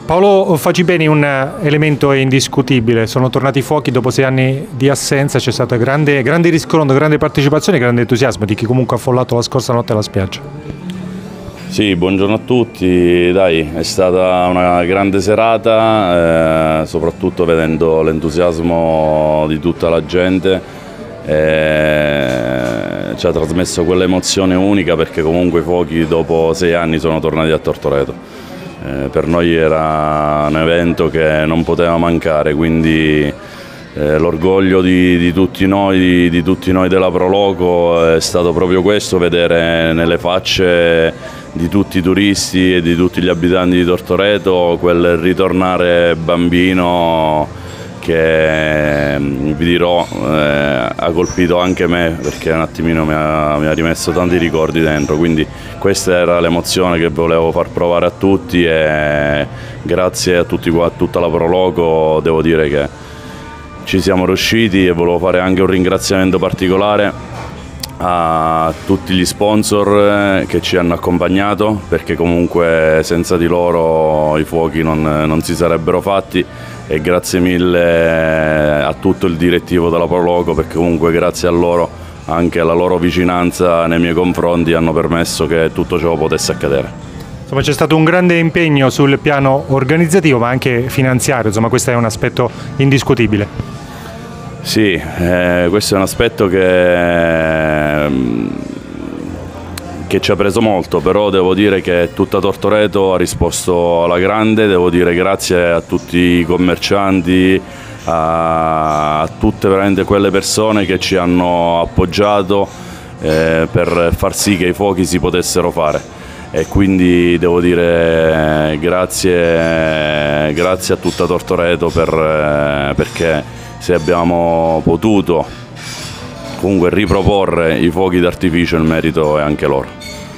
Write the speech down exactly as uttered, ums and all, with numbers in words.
Paolo Facibeni, un elemento indiscutibile, sono tornati i fuochi dopo sei anni di assenza, c'è stato grande, grande riscontro, grande partecipazizione, grande entusiasmo di chi comunque ha affollato la scorsa notte alla spiaggia. Sì, buongiorno a tutti, dai, è stata una grande serata, eh, soprattutto vedendo l'entusiasmo di tutta la gente, eh, ci ha trasmesso quell'emozione unica perché comunque i fuochi dopo sei anni sono tornati a Tortoreto. Eh, per noi era un evento che non poteva mancare, quindi eh, l'orgoglio di, di, tutti noi, di, di tutti noi della Proloco è stato proprio questo, vedere nelle facce di tutti i turisti e di tutti gli abitanti di Tortoreto quel ritornare bambino che, vi dirò, eh, ha colpito anche me perché un attimino mi ha, mi ha rimesso tanti ricordi dentro, quindi questa era l'emozione che volevo far provare a tutti e grazie a tutti qua, a tutta la Proloco, devo dire che ci siamo riusciti e volevo fare anche un ringraziamento particolare a tutti gli sponsor che ci hanno accompagnato perché comunque senza di loro i fuochi non, non si sarebbero fatti, e grazie mille a tutto il direttivo della Proloco perché comunque grazie a loro, anche alla loro vicinanza nei miei confronti, hanno permesso che tutto ciò potesse accadere. Insomma, c'è stato un grande impegno sul piano organizzativo ma anche finanziario, insomma questo è un aspetto indiscutibile. Sì, eh, questo è un aspetto che, che ci ha preso molto, però devo dire che tutta Tortoreto ha risposto alla grande, devo dire grazie a tutti i commercianti, a, a tutte veramente quelle persone che ci hanno appoggiato eh, per far sì che i fuochi si potessero fare, e quindi devo dire grazie, grazie a tutta Tortoreto per, eh, perché se abbiamo potuto comunque riproporre i fuochi d'artificio il merito è anche loro.